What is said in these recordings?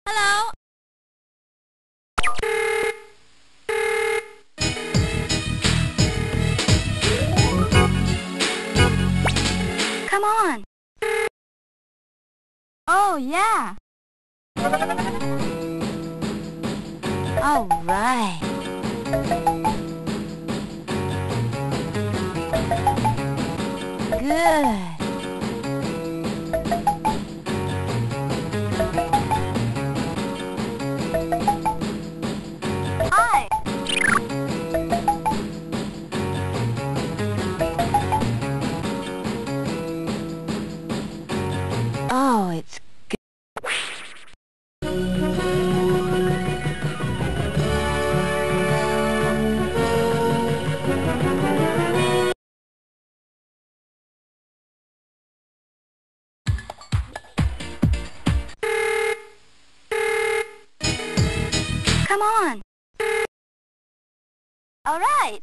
Hello? Come on. Oh, yeah. All right. Good. Hi. Oh, it's Come on. All right.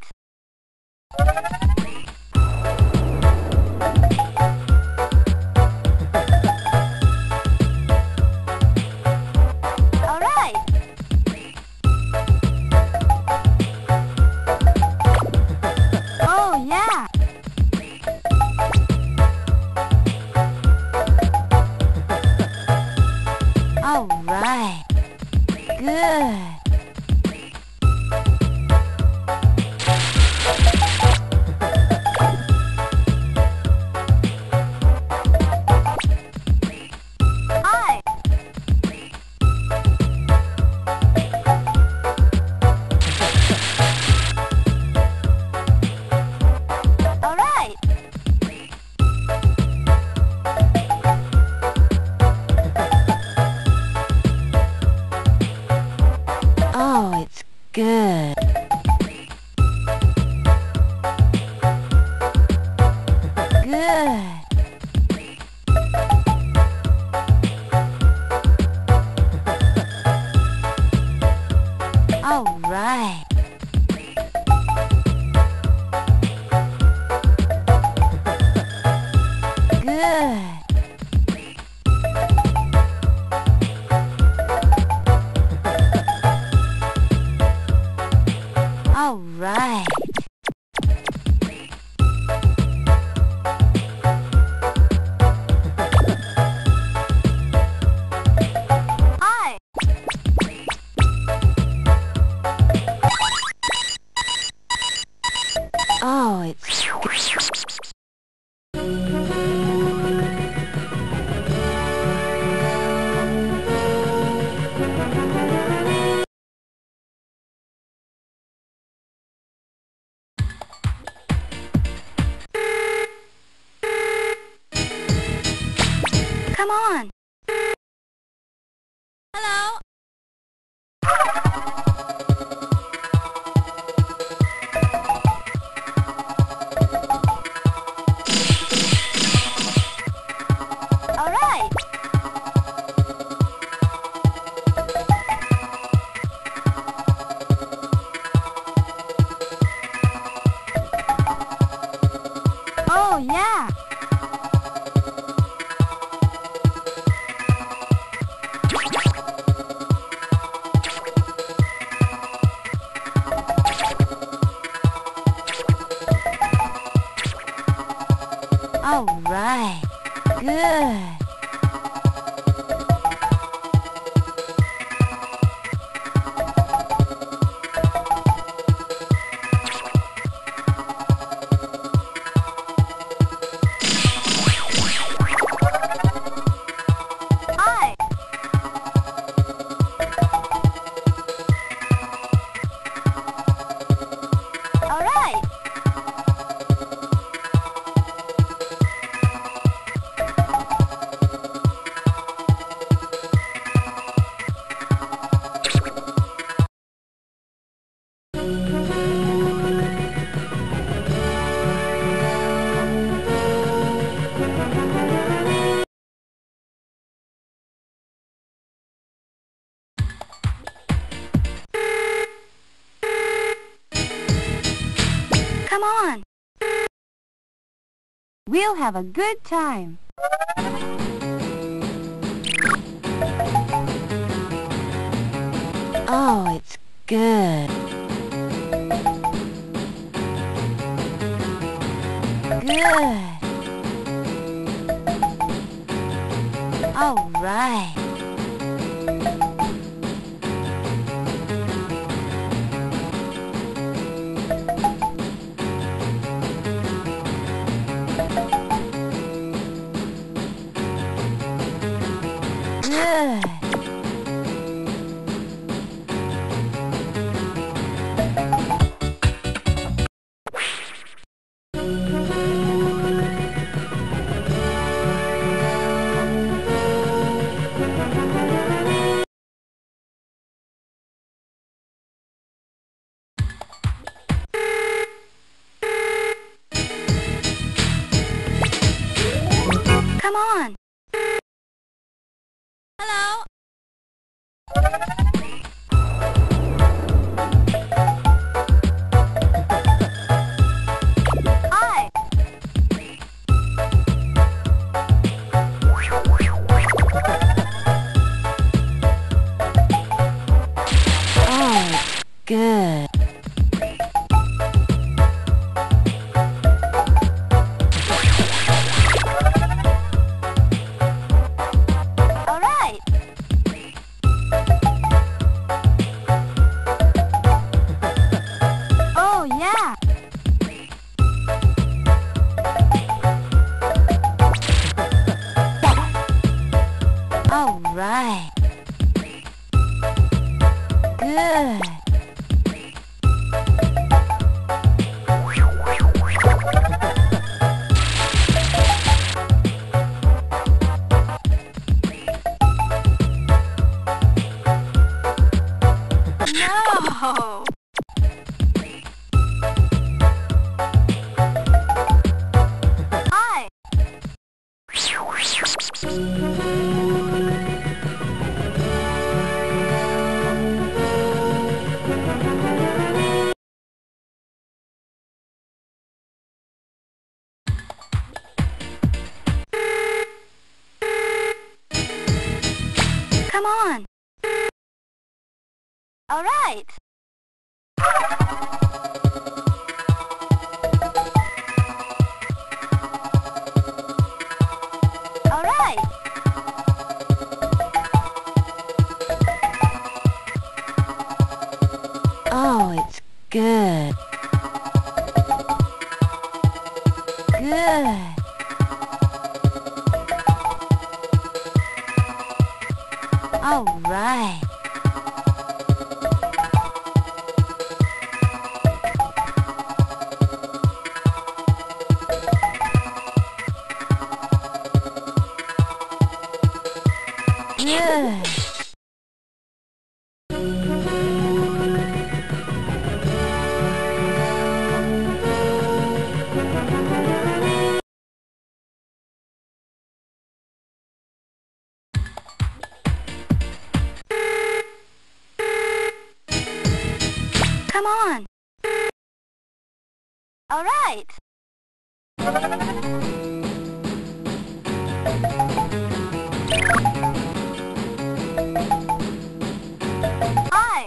All right. Oh, yeah. All right. Good. Hi. All right. Oh, it's good. Good. All right. Good. All right. Hi. Oh, it's Come on. Hello? All right. Oh, yeah. All right. Good. Hi. All right. Come on. We'll have a good time. Oh, it's good. Good. All right. Good. Come on. Hello. Hi. Oh, good. All right. Oh, yeah. All right. Good. No. Hi. Come on. All right. All right. Oh, it's good. Good. All right. Good. Come on. All right. Hi.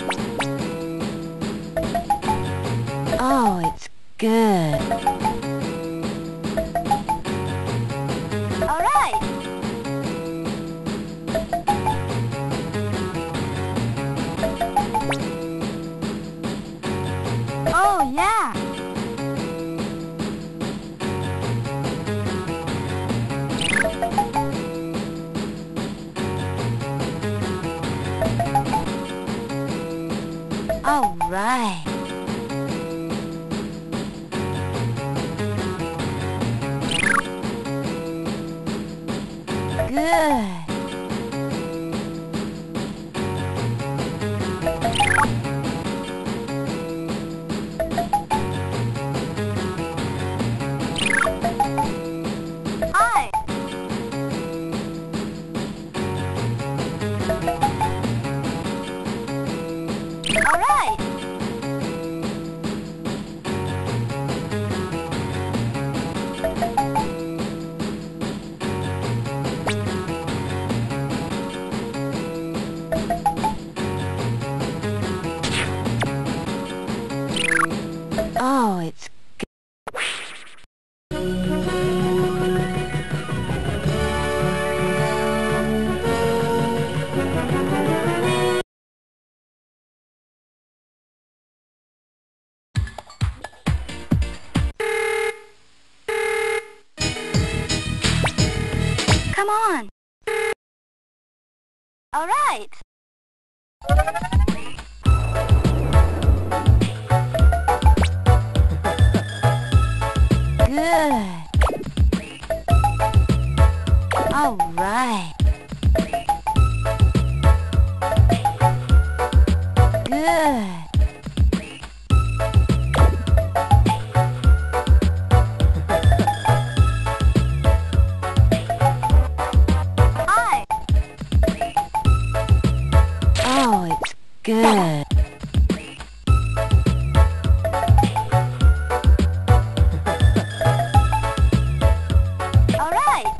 Oh, it's good. All right. Oh, yeah. All right. Good. Hi. All right. All right. Good. All right. Good. Hi. Oh, it's good. All right.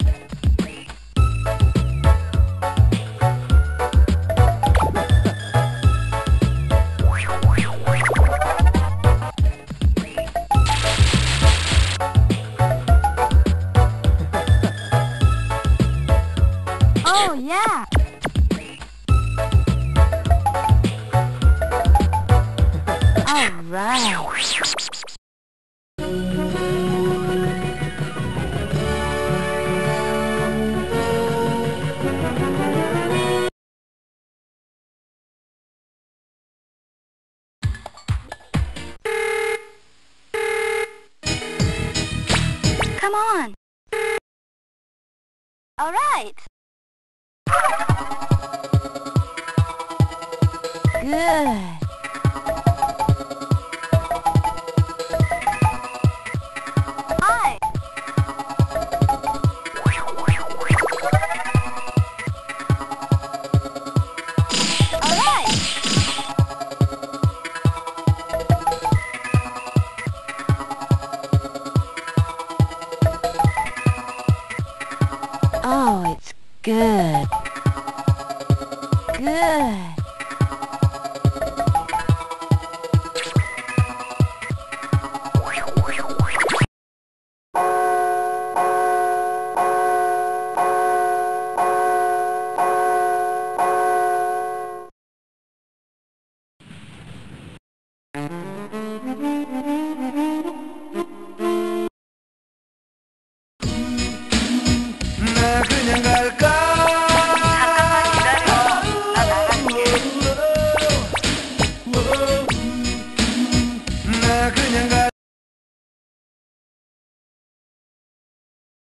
Oh, yeah. All right. Come on. All right. Good. Hi. All right. Oh, it's good. Good.